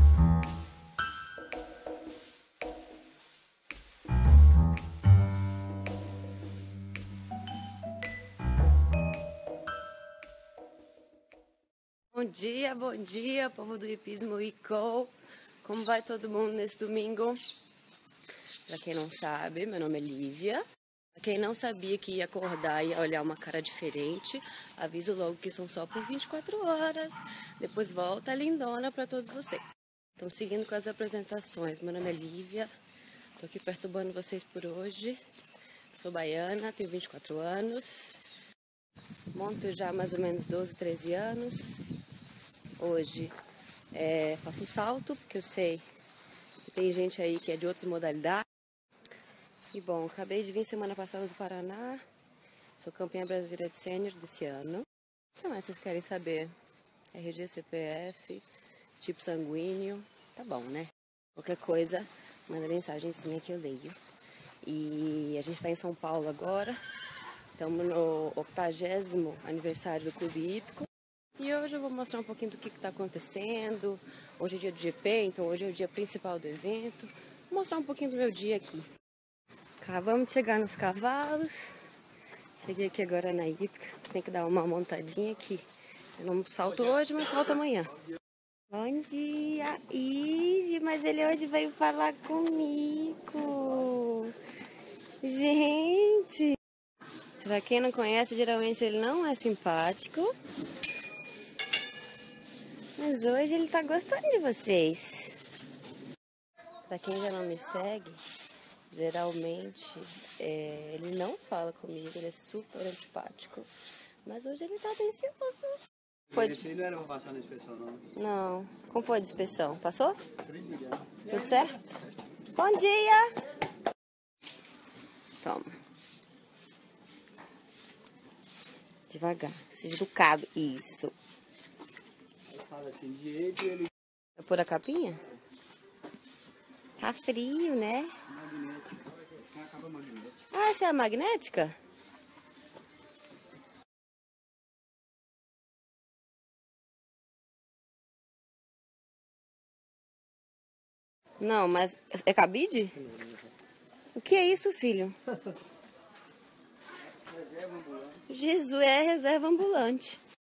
Bom dia, povo do Hipismo ICO. Como vai todo mundo nesse domingo? Pra quem não sabe, meu nome é Lívia. Pra quem não sabia que ia acordar e ia olhar uma cara diferente, aviso logo que são só por 24 horas. Depois volta lindona pra todos vocês. Então, seguindo com as apresentações, meu nome é Lívia. Tô aqui perturbando vocês por hoje. Sou baiana, tenho 24 anos. Monto já há mais ou menos 12, 13 anos. Hoje faço salto, porque eu sei que tem gente aí que é de outras modalidades. E bom, acabei de vir semana passada do Paraná. Sou campeã brasileira de sênior desse ano. O que mais vocês querem saber? RG, CPF, tipo sanguíneo. Tá bom, né? Qualquer coisa, manda mensagenzinha que eu leio. E a gente tá em São Paulo agora. Estamos no 80º aniversário do Clube Hípico. E hoje eu vou mostrar um pouquinho do que está acontecendo. Hoje é dia do GP, então hoje é o dia principal do evento. Vou mostrar um pouquinho do meu dia aqui. Acabamos de chegar nos cavalos. Cheguei aqui agora na hípica. Tem que dar uma montadinha aqui. Eu não salto hoje, mas salto amanhã. Bom dia, Izzy. Mas ele hoje veio falar comigo. Gente! Pra quem não conhece, geralmente ele não é simpático. Mas hoje ele tá gostando de vocês. Pra quem já não me segue, geralmente ele não fala comigo, ele é super antipático. Mas hoje ele tá atencioso. Esse não era pra passar na inspeção, não? Não. Como foi a inspeção? Passou? Tudo certo? Bom dia! Toma. Devagar. Seja educado. Isso. Fala assim, direito e ele... Vai pôr a capinha? Tá frio, né? Magnética. É a capa magnética. Ah, essa é a magnética? Não, mas é cabide? O que é isso, filho? Reserva ambulante. Jesus, é reserva ambulante.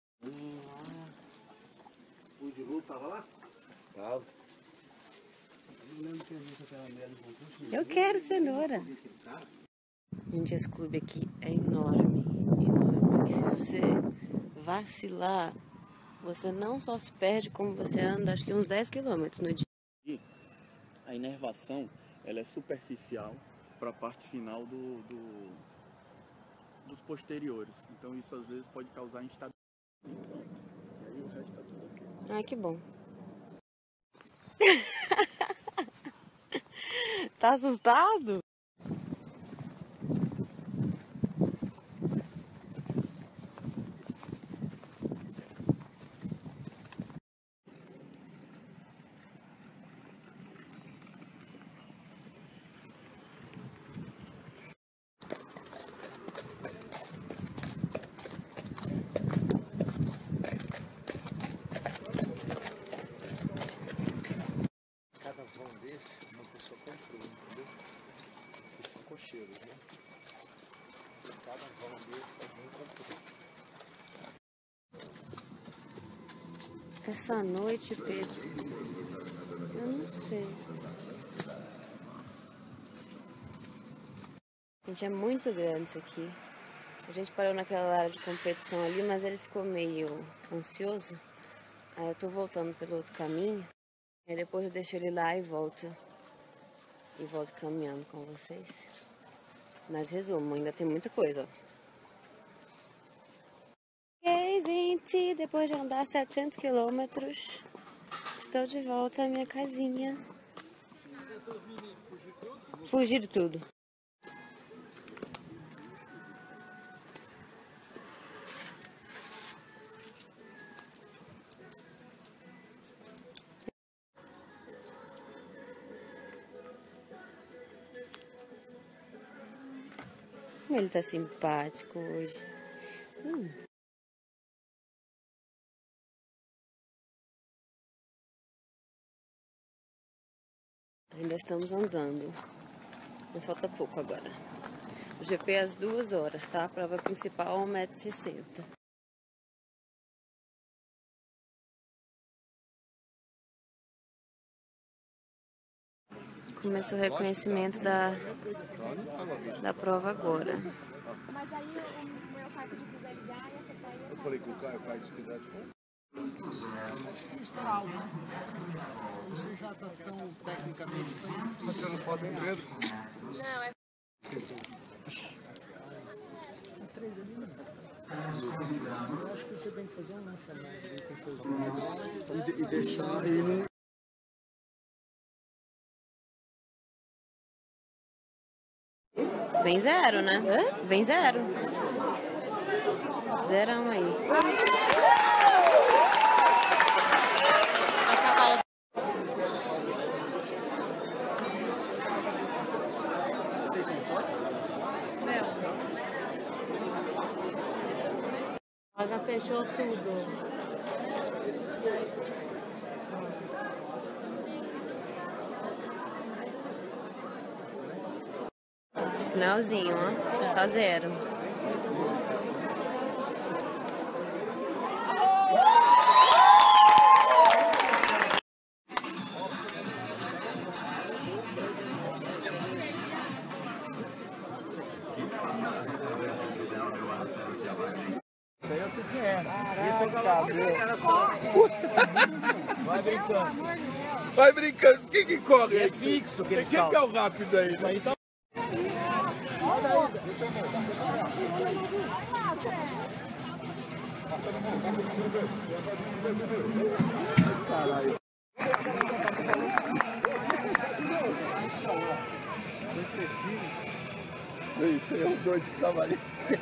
O de Lu tava lá? Tava. Eu não lembro que a gente aquela merda no concurso. Eu quero cenoura. Gente, esse clube aqui é enorme. Enorme. E se você vacilar, você não só se perde, como você anda acho que uns 10 quilômetros no dia. A inervação ela é superficial para a parte final dos posteriores. Então isso às vezes pode causar instabilidade. E aí o resto tá tudo ok. Ai, que bom. Tá assustado? Cada vão desse, uma pessoa comprou, entendeu? Que são cocheiros, né? Cada vão desse, alguém comprou. Essa noite, Pedro, eu não sei. Gente, é muito grande isso aqui. A gente parou naquela área de competição ali, mas ele ficou meio ansioso. Aí eu tô voltando pelo outro caminho. Aí depois eu deixo ele lá e volto. E volto caminhando com vocês. Mas resumo, ainda tem muita coisa, ó. E aí, gente, depois de andar 700 quilômetros, estou de volta à minha casinha. Fugiram tudo. Como ele tá simpático hoje. Ainda estamos andando. Não falta pouco agora. O GP é às 2 horas, tá? A prova principal 1,60 m. Começa o reconhecimento da prova agora. Mas aí o meu pai pediu quiser ligar e essa pai... Eu falei com o Caio se quiser te contar. É difícil ter aula. Você já está tão tecnicamente... Mas você não foto com Pedro? Não, é... 3 ali, né? Eu acho que você tem que fazer um lançamento. Tem que fazer E deixar ele... Vem 0, né? Vem 0. 0 aí. Ela já fechou tudo. Finalzinho, ó. Tá 0. Pensa se é. Isso é cabelo. Esses caras são... Vai brincando. Vai brincando, quem que corre? É fixo que ele Quem que é o rápido aí? Isso aí tá... Caralho. Isso aí é um doido de cavalinho.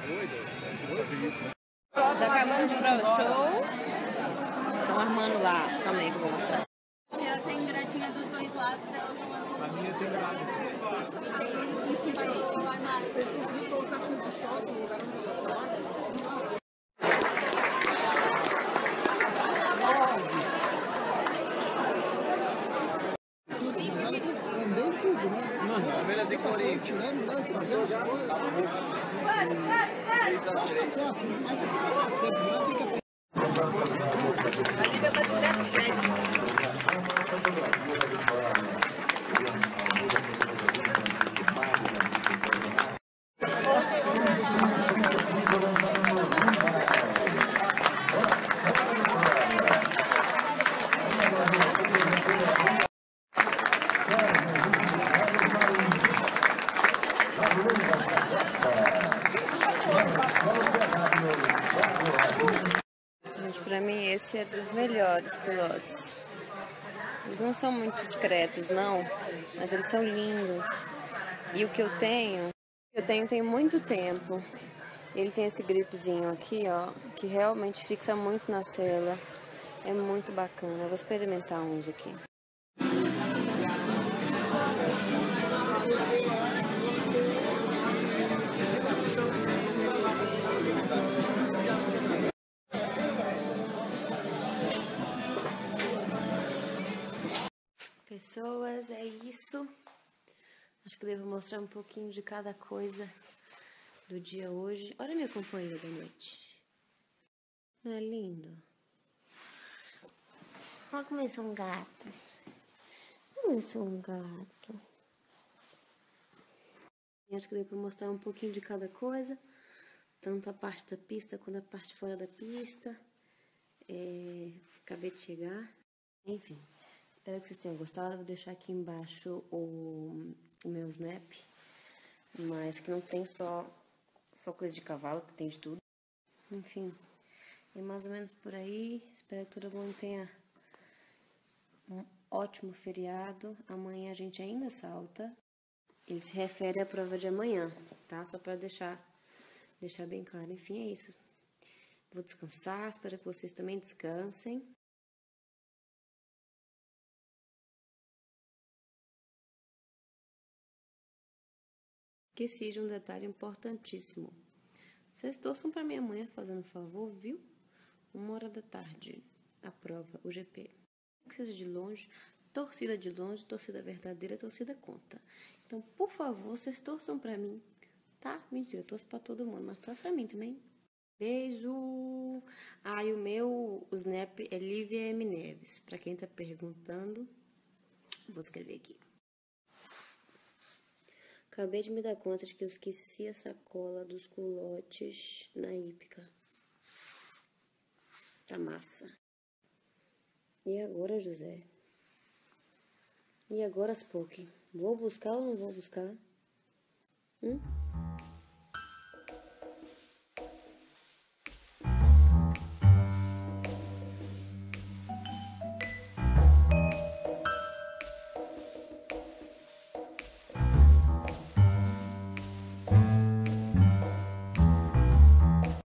Já acabamos de prova show. Estão armando lá. Calma aí que eu vou mostrar. Ela tem gratinha dos dois lados, delas não é. A minha tem grade. E tem em cima do armário. Vocês conseguiram colocar tudo de choque no lugar onde eu vou. Andei tudo, né? Palmeiras e Corinthians. Gente, pra mim esse é dos melhores pilotos. Eles não são muito discretos, não, mas eles são lindos. E o que eu tenho tem muito tempo. Ele tem esse gripzinho aqui, ó, que realmente fixa muito na sela. É muito bacana. Eu vou experimentar uns aqui. Pessoas, é isso. Acho que devo mostrar um pouquinho de cada coisa do dia hoje. Olha minha companheira da noite. Não é lindo? Olha como eu sou um gato. Como eu sou um gato. Acho que devo mostrar um pouquinho de cada coisa. Tanto a parte da pista quanto a parte fora da pista. Acabei de chegar. Enfim. Espero que vocês tenham gostado. Vou deixar aqui embaixo o meu Snap. Mas que não tem só coisa de cavalo, que tem de tudo. Enfim, é mais ou menos por aí. Espero que todo mundo tenha um ótimo feriado. Amanhã a gente ainda salta. Ele se refere à prova de amanhã, tá? Só para deixar bem claro. Enfim, é isso. Vou descansar. Espero que vocês também descansem. Esqueci de um detalhe importantíssimo. Vocês torçam para minha mãe fazendo favor, viu? 1h da tarde, a prova, o GP. Que seja de longe, Torcida de longe, torcida verdadeira, torcida conta. Então, por favor, vocês torçam pra mim, tá? Mentira, eu torço pra todo mundo, mas torçam pra mim também. Beijo! Ah, e o Snap é Lívia M. Neves. Pra quem tá perguntando, vou escrever aqui. Acabei de me dar conta de que eu esqueci a sacola dos culotes na hípica. Tá massa. E agora, José? E agora, Spock? Vou buscar ou não vou buscar?